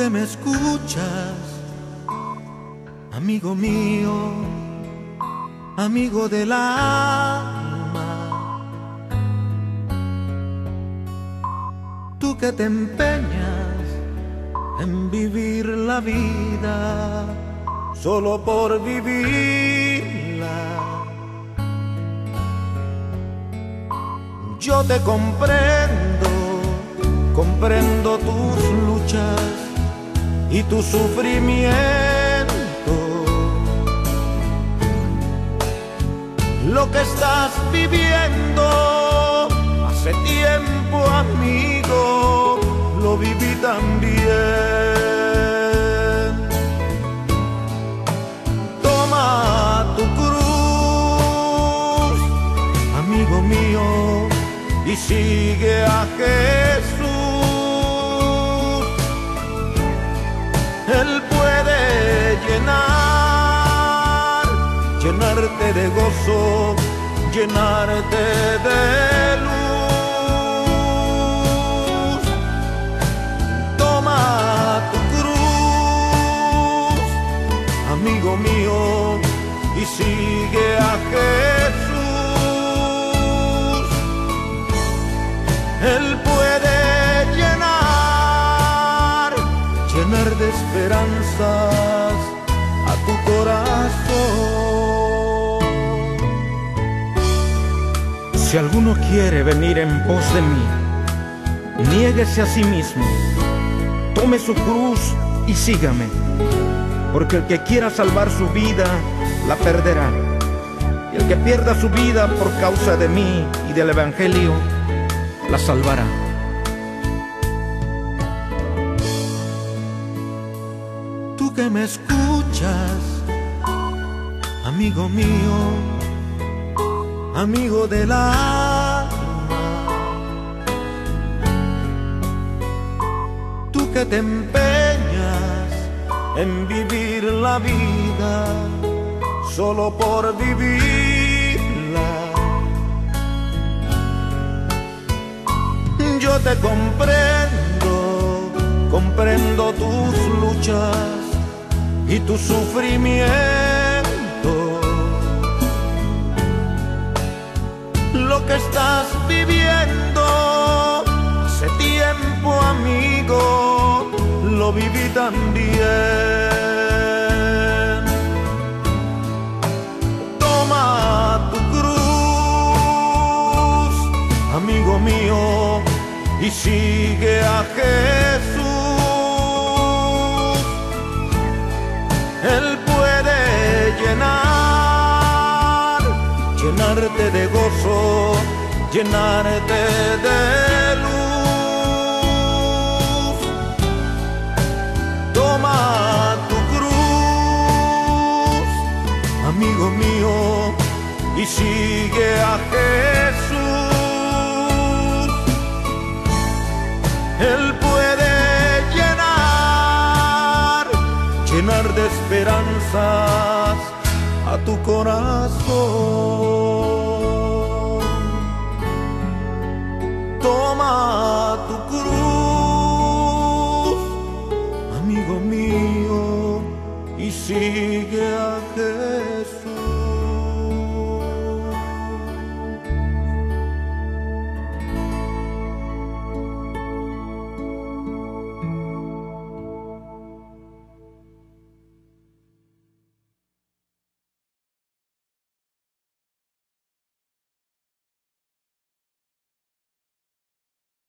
que me escuchas, amigo mío, amigo del alma, tú que te empeñas en vivir la vida solo por vivirla. Yo te comprendo, comprendo tus luchas y tu sufrimiento. Lo que estás viviendo hace tiempo, amigo, lo viví también. Toma tu cruz, amigo mío, y sigue a Jesús. Él puede llenarte de gozo, llenarte de luz. Toma tu cruz, amigo mío, y sigue a Jesús. Él puede llenar de esperanzas a tu corazón. Si alguno quiere venir en pos de mí, niéguese a sí mismo, tome su cruz y sígame, porque el que quiera salvar su vida, la perderá, y el que pierda su vida por causa de mí y del Evangelio, la salvará. Tú que me escuchas, amigo mío, amigo del alma, tú que te empeñas en vivir la vida solo por vivirla. Yo te comprendo, comprendo tus luchas y tu sufrimiento. Lo que estás viviendo hace tiempo, amigo, lo viví también. Toma tu cruz, amigo mío, y sigue a Jesús. Él puede llenarte de gozo, llenarte de luz. Toma tu cruz, amigo mío, y sigue a Jesús. Él puede llenar de esperanzas a tu corazón.